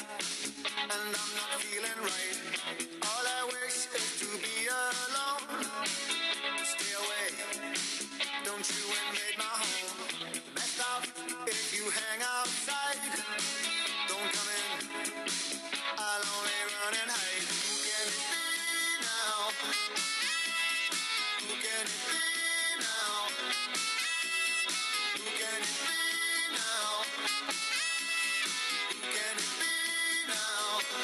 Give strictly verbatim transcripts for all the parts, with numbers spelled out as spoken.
and I'm not feeling right. All I wish is to be alone. Stay away, don't you invade my home. Messed up if you hang outside. Don't come in, I'll only run and hide. Who can it be now? Who can it be now? Who can it be now? Who can it be now?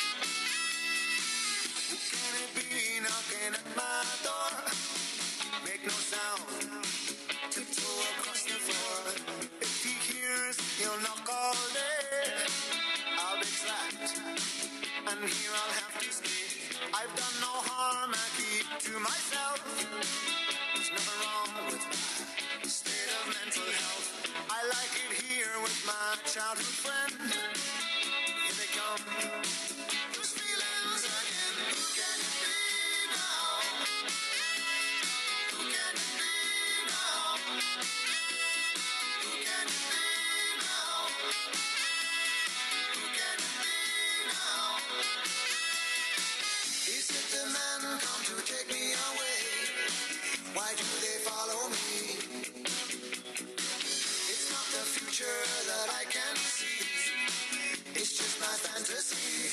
Who can it be knocking at my door? Make no sound, tiptoe across the floor. If he hears, he'll knock all day. I'll be trapped, and here I'll have to stay. I've done no harm, I keep to myself. There's nothing wrong with my state of mental health. I like it here with my childhood friend. Here they come, those feelings again. Who can it be now? Who can it be now? Who can it be now? Who can it be now? Is it the men come to take me away? Why do they follow me? It's not the future that I can see. It's just my fantasy.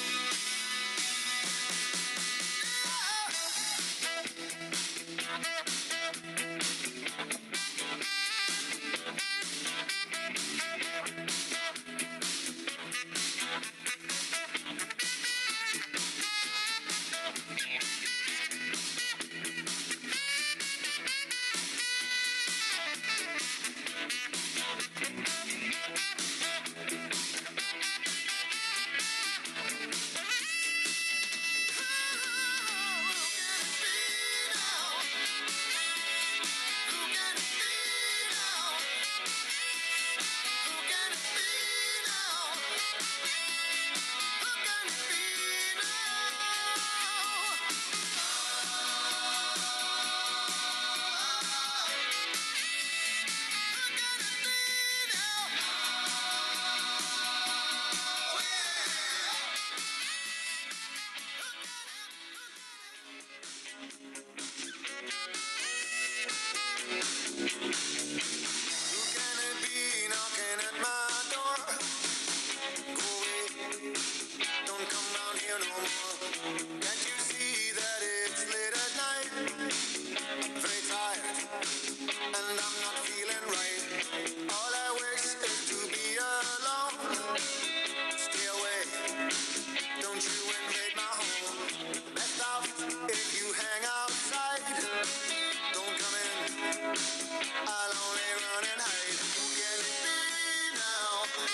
Who can it be knocking at my door? Go away, don't come round here no more. Can't you see that it's late at night? I'm very tired, and I'm not feeling right. All I wish is to be alone. Stay away, don't you invade my home. Messed up if you hang outside. Don't come in, I'll only run and hide. Who can it be now?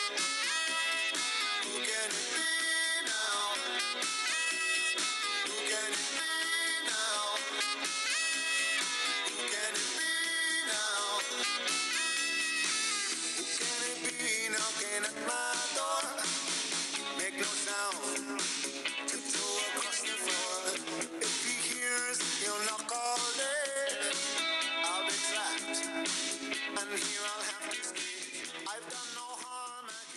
Who can it be now? Who can it be now? Who can it be now? Who can it be knocking at my door? Make no sound, tiptoe across the floor. If he hears, he'll knock all day. I'll be trapped, and here I'll have to stay. I've done no harm.